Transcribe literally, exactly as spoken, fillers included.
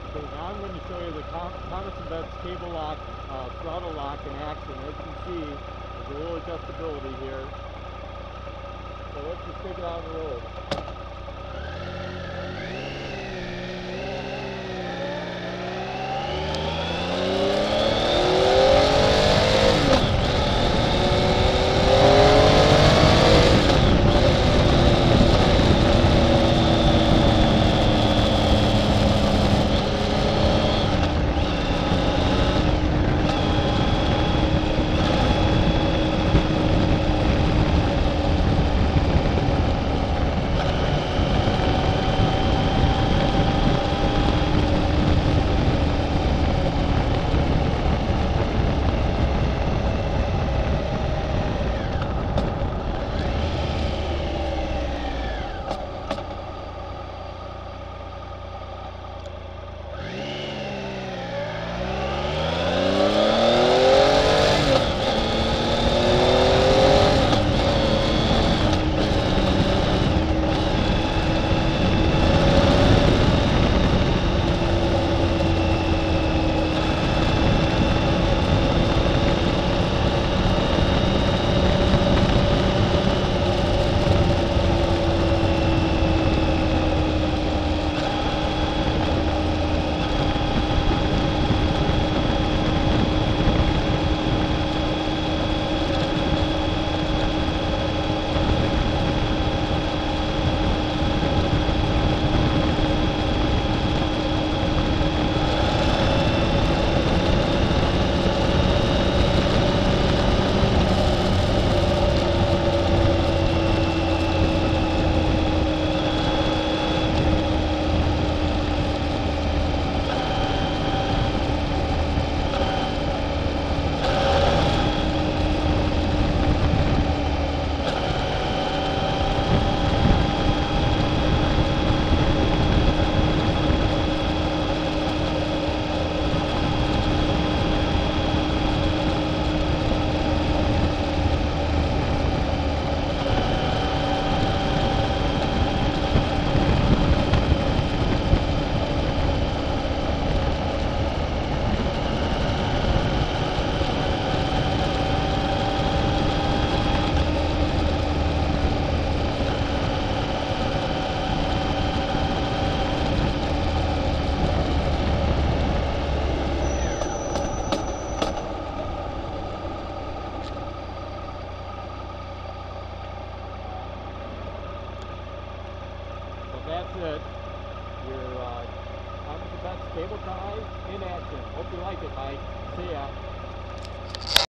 So now I'm going to show you the Thom- Thomas and Betts cable lock, uh, throttle lock in action. As you can see, there's a little adjustability here. So let's just take it out on the road. So that's it. Your uh, Thomas and Betts cable tie in action. Hope you like it, Mike. See ya.